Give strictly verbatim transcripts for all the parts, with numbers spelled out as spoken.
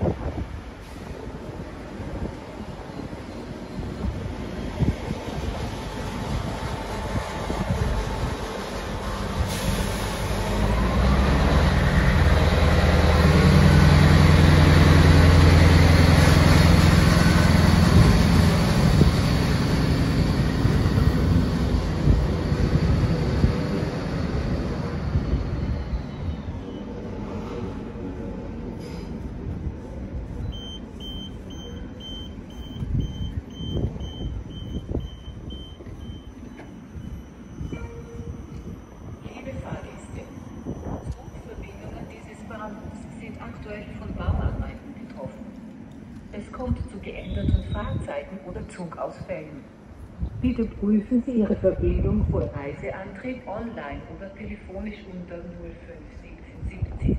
Von Bauarbeiten betroffen. Es kommt zu geänderten Fahrzeiten oder Zugausfällen. Bitte prüfen Sie Ihre Verbindung vor Reiseantritt online oder telefonisch unter null fünf siebzehn siebzig.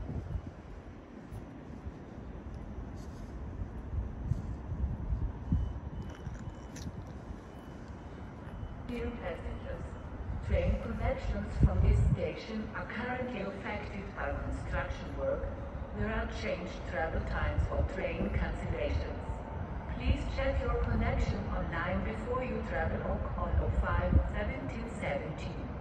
Dear passengers, train connections from this station are currently affected by construction work. There are changed travel times or train cancellations. Please check your connection online before you travel on oh five seventeen seventeen.